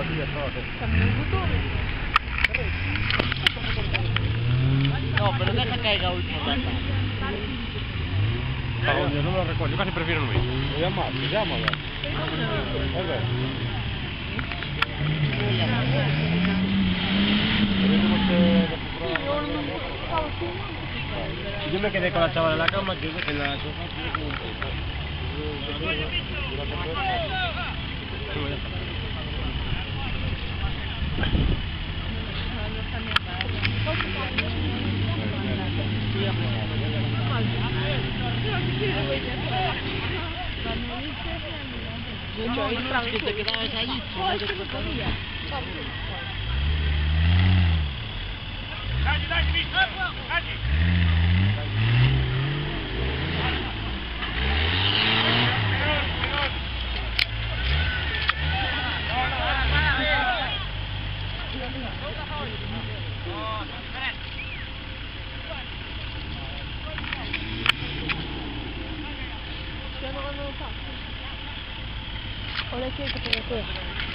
No, pero deja que caiga último tanda. Yo no me lo recuerdo, yo casi prefiero no ir. Te llamo, ya. Yo me quedé con la chavala en la cama, que en la sofá. Yo que te quedabas allí, Ahora sí que te